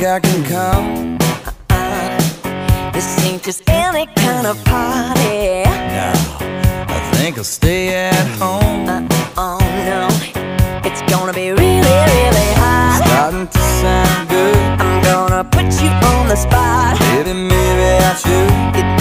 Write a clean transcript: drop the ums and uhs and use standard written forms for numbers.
I can come? This ain't just any kind of party. No, I think I'll stay at home. Oh no, it's gonna be really, really hot. Starting to sound good. I'm gonna put you on the spot. Baby, maybe I should.